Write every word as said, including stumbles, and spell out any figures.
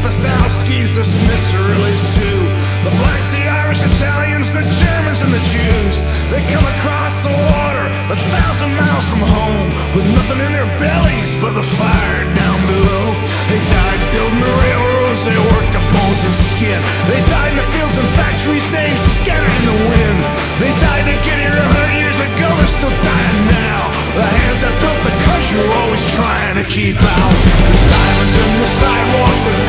Pasowskis, the Smiths, the Rilleys too. The blacks, the Irish, Italians, the Germans and the Jews. They come across the water a thousand miles from home with nothing in their bellies but the fire down below. They died building the railroads, they worked the bones and skin. They died in the fields and factories, names scattered in the wind. They died to get here a hundred years ago, they're still dying now. The hands that built the country were always trying to keep out. There's diamonds in the sidewalk,